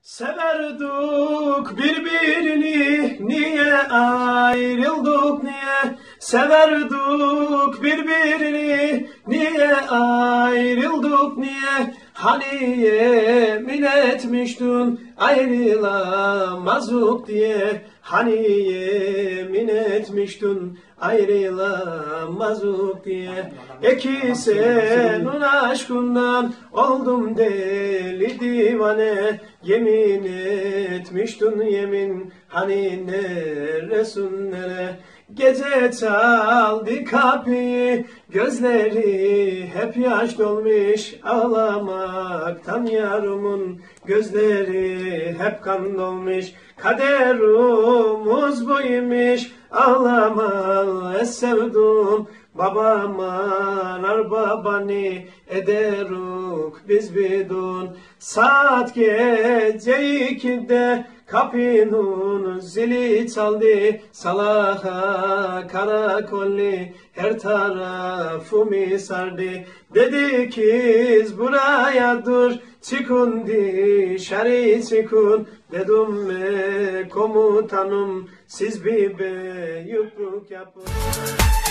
Severdik birbirini, niye ayrıldık niye? Severdik birbirini, niye ayrıldık niye? Hani yemin etmiştin ayrılamazdık diye. Hani yemin etmiştin ayrılamazdık diye. Senin aşkından oldum deli divane. Yemin etmiştin yemin, hani neresin nere? Gece çaldı kapıyı, gözleri hep yaş dolmuş. Ağlamaktan yarımın gözleri hep kan dolmuş. Kaderimiz buymuş, ağlama sevdum. Babamar babanı ederuk biz bidun. Saat gece 2'de kapının zili çaldı. Salaha karakolli her tarafımı sardı. Dedi kız buraya dur, çıkın dışarı çıkın. Dedim komutanım siz bir büyüklük yapın.